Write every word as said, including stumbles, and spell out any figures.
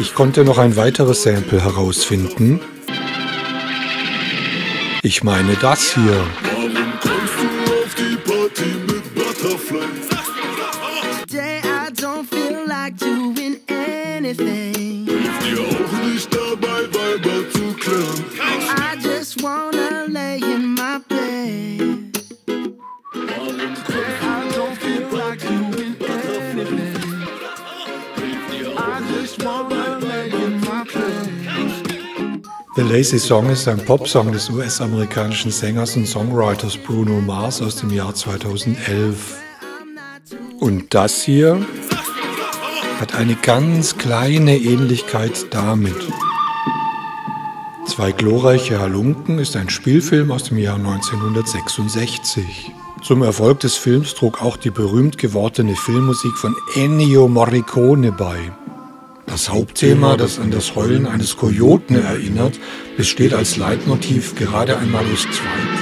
Ich konnte noch ein weiteres Sample herausfinden. Ich meine das hier. The Lazy Song ist ein Popsong des U S-amerikanischen Sängers und Songwriters Bruno Mars aus dem Jahr zweitausendelf. Und das hier hat eine ganz kleine Ähnlichkeit damit. Zwei glorreiche Halunken ist ein Spielfilm aus dem Jahr neunzehnhundertsechsundsechzig. Zum Erfolg des Films trug auch die berühmt gewordene Filmmusik von Ennio Morricone bei. Das Hauptthema, das an das Heulen eines Kojoten erinnert, besteht als Leitmotiv gerade einmal aus zwei